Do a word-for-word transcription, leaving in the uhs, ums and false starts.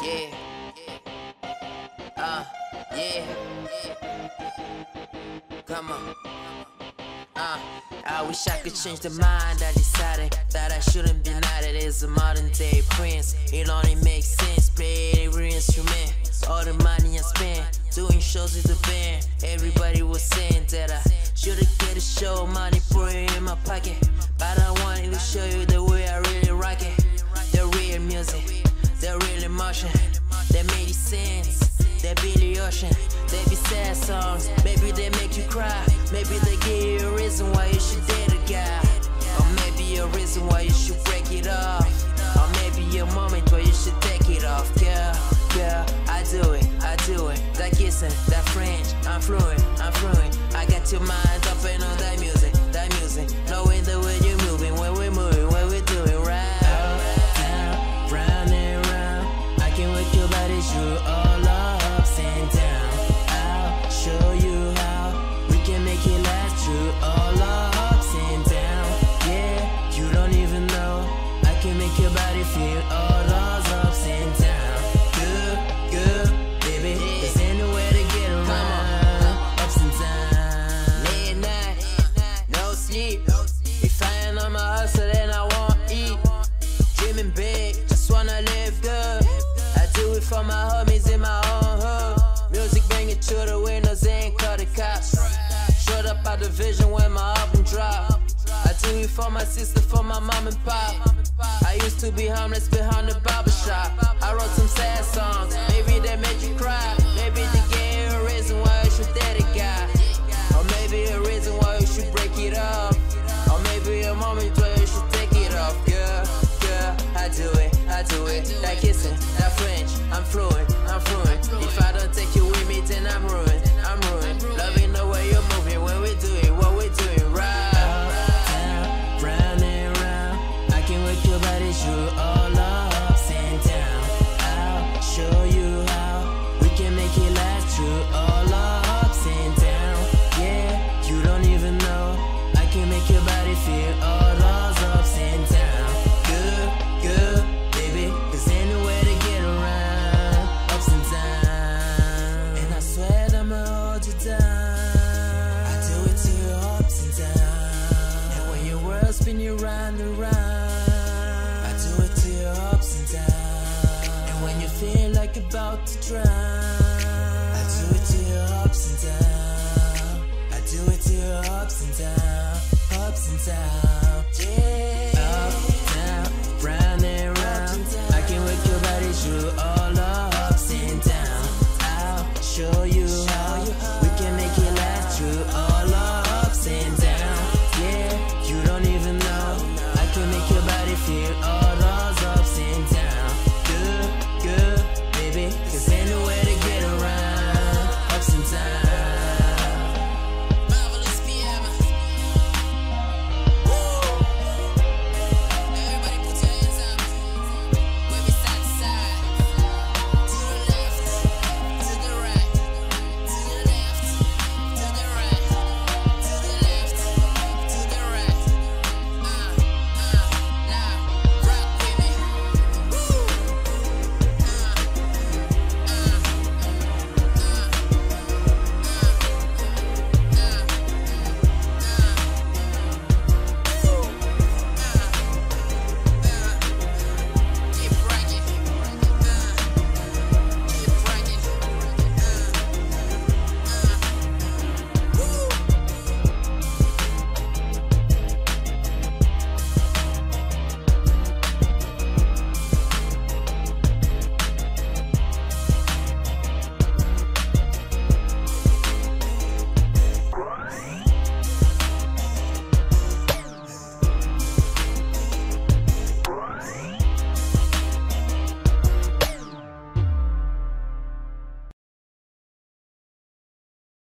yeah, uh, yeah, come on, uh, I wish I could change the mind. I decided that I shouldn't be knighted as a modern day prince. It only makes sense, play every instrument. All the money I spent doing shows with the band, everybody was saying that I should've get a show, money pour it in my pocket. But I wanted to show you the way I really rock it. The real music, the real emotion, that made it sense. That Billy Ocean, they be sad songs, maybe they make you cry. Maybe they give you a reason why you should date a guy. Or maybe a reason why you should break it off. Or maybe a moment where you should take it off. Girl, girl, I do it, I do it. That kissing, that French, I'm fluent, I'm fluent. I got your mind up and on that music, that music. Knowing the way you're moving, when we're moving, what we're doing right. Up, down, round and round. I can wake your body through all ups and down. I'll show you how we can make it last through all ups and down. Yeah, you don't even know. I can make your body feel all those ups and down. Good, good, baby. There's anywhere to get around. Ups and downs. Late at night, no sleep. If I ain't on my hustle, then I won't eat. Dreaming big, just wanna live good. I do it for my homies in my own hood. Music banging to the windows, ain't call the cops. Showed up out the vision when my album dropped. I do it for my sister, for my mom and pop. I used to be homeless behind the barbershop. I wrote some sad songs, maybe they made you cry. Maybe they gave you a reason why you should date a guy. Or maybe a reason why you should break it up. Or maybe a moment where you should take it off. Girl, girl, I do it, I do it. That kissing, that French, I'm fluent, I'm fluent. If I don't take you with me, then I'm ruined, I'm ruined. Loving the way you're moving when we do it, what we're doing right. Up, down, round and round. I can wake your body through all ups and down. I'll show you how we can make it last through all ups and down. Yeah, you don't even know. I can make your body feel all those ups and down. Good, good, baby. There's anywhere to get around. Ups and downs. And I swear I'ma hold you down. I do it to your ups and downs. And when your world spin you round and round, I do it to your ups and downs. And when you feel like you're about to drown, I do it to your ups and downs. I do it to your ups and downs, ups and downs, yeah.